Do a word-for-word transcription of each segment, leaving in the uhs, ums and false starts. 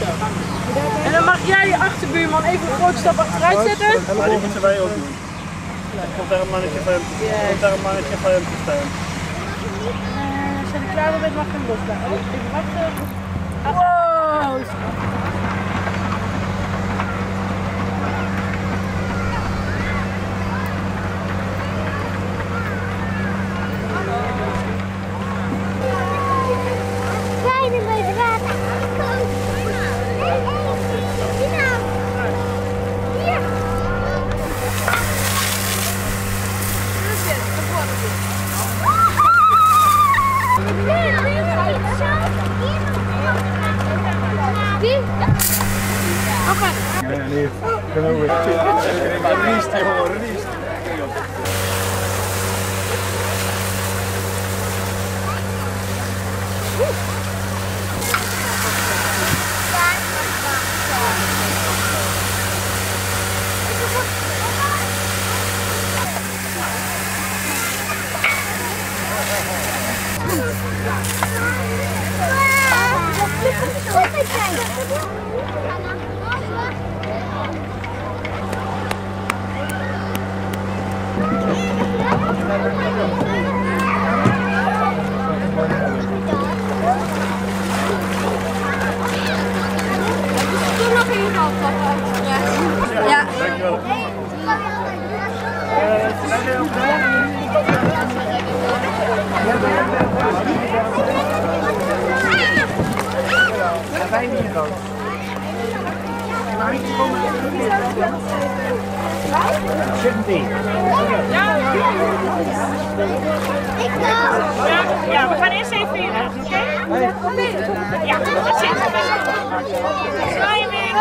En dan mag jij je achterbuurman even een grote stap achteruit zetten. Maar die moeten wij ook doen. Komt daar een mannetje van hem, yes. Komt daar een mannetje van hem te staan. Uh, als je er klaar bent, mag je hem loslaten. Oh, even wachten. Wow! Nee, nee, kunnen we released, helemaal released. Ja. Dankjewel. Wij niet in rood. zeventien. Ja, ja, we gaan eerst even in, oké? Ja, dat zit er best wel. Zwaaien weer.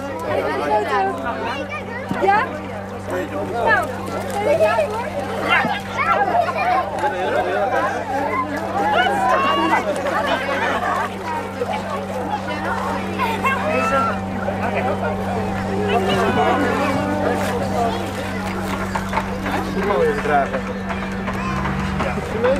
Ja? Nou, ja. Mooi even dragen. Ja.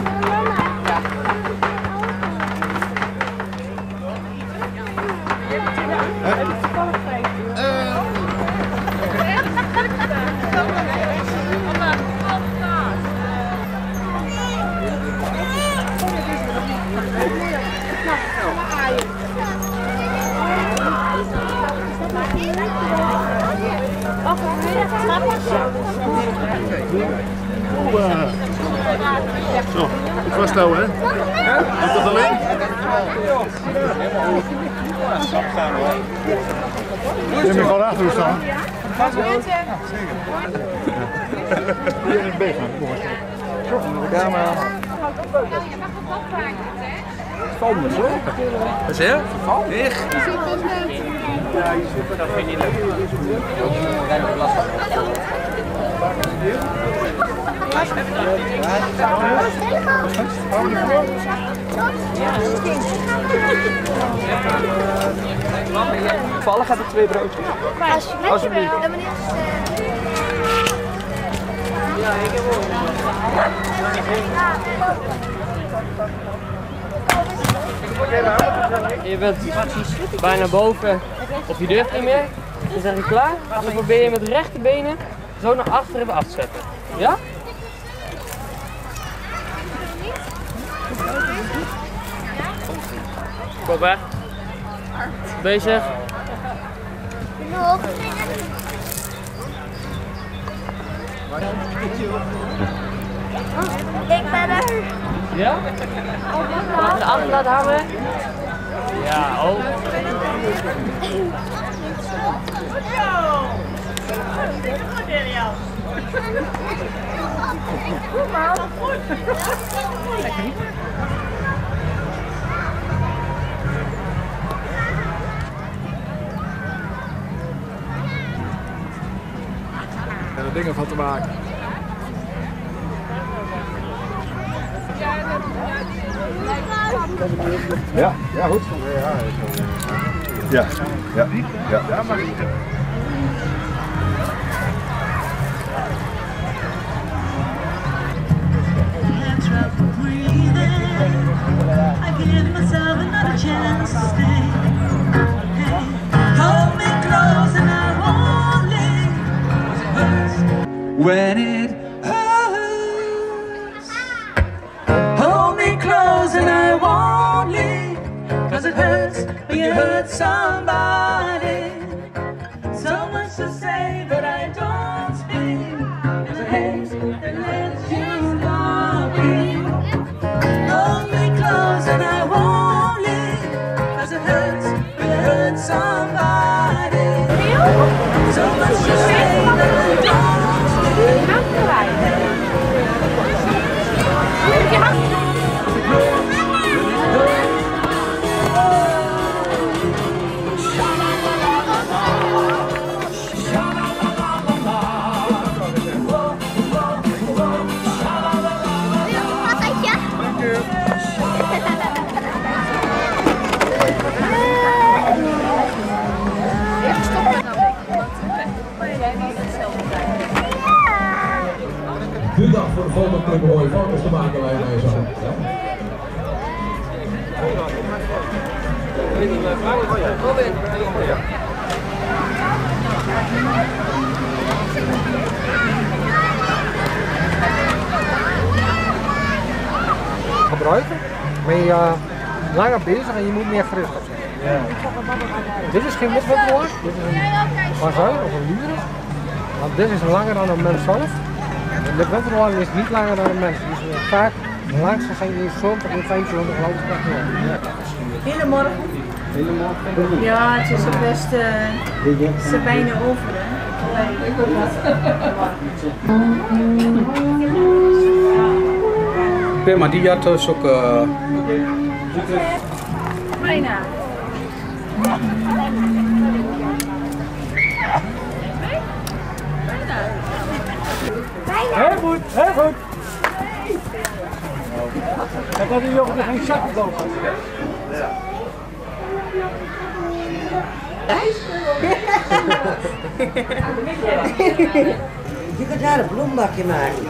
Zo, goed vasthouden, hè? Doe dat alleen? Kun je me gewoon achter u staan? Hier in het beest, man. De camera. Valt me zo. Wat zeg je? Echt? Ja, je zit dat vind je niet leuk. Vallen gaat er twee broodjes. Alsjeblieft. Ja, ik heb ook. Je bent bijna boven of je durft niet meer. Dan zeg je klaar. Dan probeer je met de rechterbenen zo naar achteren weer af te zetten. Ja? Kop weg. Bezig. Nog. Ik ben er. Ja? Laten de achter laten hangen. Ja, oh. Goed man, goed. Lekker niet. En er dingen van te maken. Ja, ja goed. Ja, ja, ja. Ja, maar niet. I give myself another chance to stay. Hey. fotoknippen mooie foto's te maken bij mij zo. Gebruiken, ben je uh, langer bezig en je moet meer gericht op zijn. Ja. Dit is geen motwebroer, dit is een bazuin of een lyris. Want dit is langer dan een mens zelf. De webroer is niet langer dan een mens, dus vaak langste zijn die zeventig en vijfenzeventig geloof ik. Goedemorgen. Goedemorgen. Ja, het is er best uh, ze bijna over. Hè? Maar die had dus ook. Uh... Bijna. Heel goed, heel goed. Ik had die jongen geen zak lopen. Je kunt daar een bloembakje maken.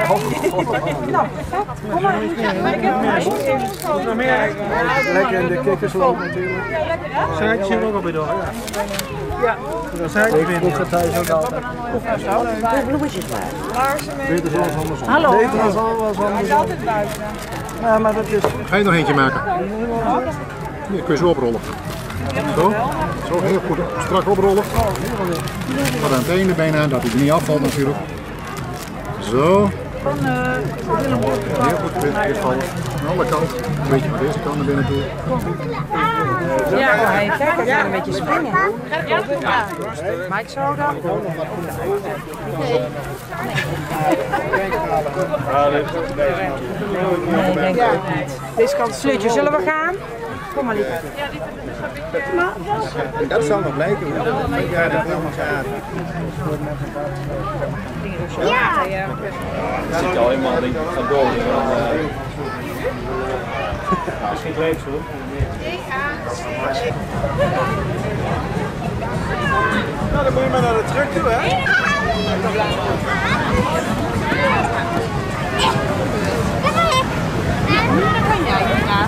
Lekker in de kikkersloop natuurlijk. Zaadjes hier ook al bij door. Ja. Dat zei ik weer. Dat thuis ook altijd. Hoeveel bloemetjes maar. Beter zoals andersom. Hallo. Beter zoals andersom. Hij is altijd buiten. Ja, maar dat is... Ga je nog eentje maken? Hier kun je zo oprollen. Zo, zo heel goed strak oprollen. Maar aan het ene been aan, dat hij er niet afvalt natuurlijk. Zo. Heel goed, dit, dit valt aan alle kanten. Een beetje van deze kant naar binnen toe. Ja, hij kijkt ja, een beetje springen. Ja, Mike soda. Nee, ik denk het niet. Deze kant slutje, zullen we gaan? Kom maar liever. Dat zal nog blijken. Ja, dat wil nog gaan. Ja! Dan zit je al helemaal denk ik van door. Misschien leuk zo. Nou, dan moet je maar naar de truck toe, hè? Dan kan jij inderdaad.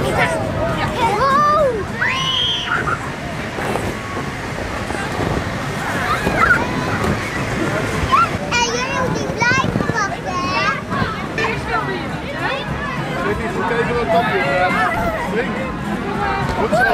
Even wat tapje. Goed zo.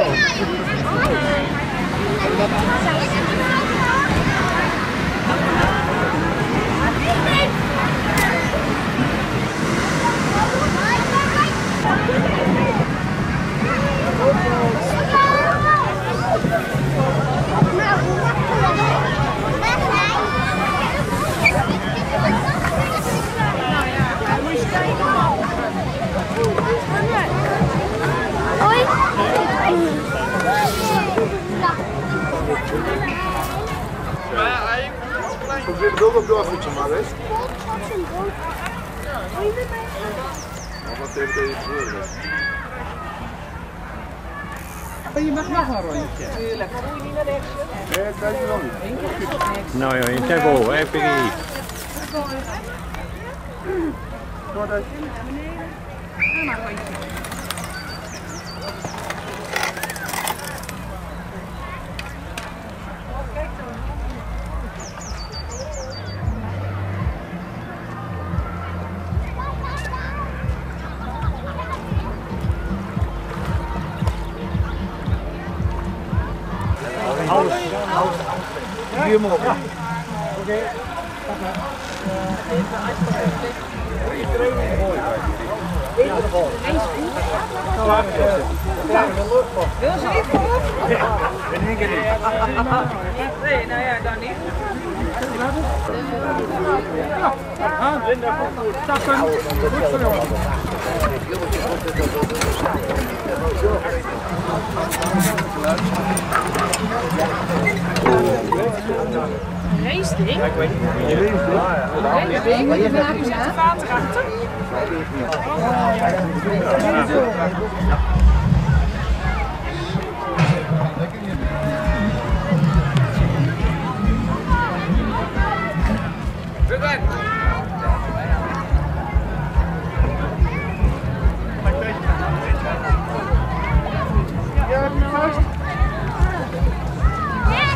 Ik wil ook doorfietsen, maar wees. Wat heeft deze gebeuren? Je mag nog een rondje. Tuurlijk. Moet je niet naar rechts? Nee, dat krijg je wel niet. Nou ja, in tempo, hè, Piggy. Alles, alles. Vier man op. Oké. Wil ze niet voor? Ja, in één keer niet. Nee, nou ja, dan niet. Ja, Linda, takken. Goed voor jou. Een race ding? Ja, ik weet niet. Een race ding? Je maakt dus echt water achter.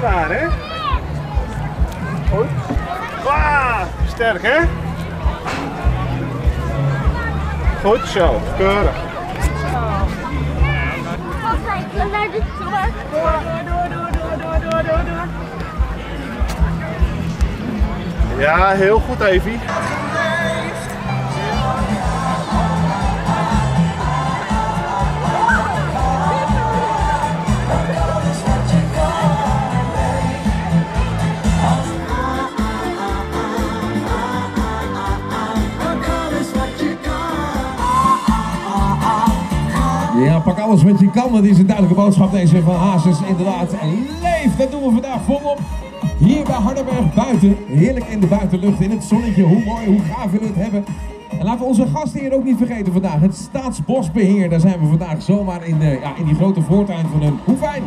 zwaar, hè? Goed. Wauw, sterk, hè? Goed zo, keurig. Dan naar de terug. Door, door, door, door, door, door, door, door. Ja, heel goed, Evie. Ja, pak alles wat je kan. Dat is een duidelijke boodschap deze van Hazes. Inderdaad, leef. Dat doen we vandaag volop. Hier bij Hardenberg buiten. Heerlijk in de buitenlucht, in het zonnetje. Hoe mooi, hoe gaaf willen we het hebben. En laten we onze gasten hier ook niet vergeten vandaag. Het Staatsbosbeheer. Daar zijn we vandaag zomaar in, de, ja, in die grote voortuin van hun. Hoe fijn.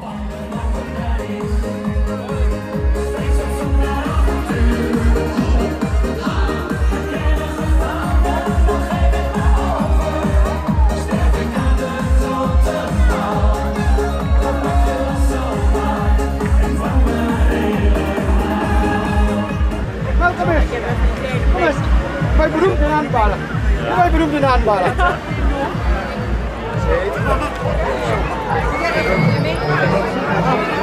Kom eens, wij beroemd in handballen. Wij beroemd in handballen. Ja,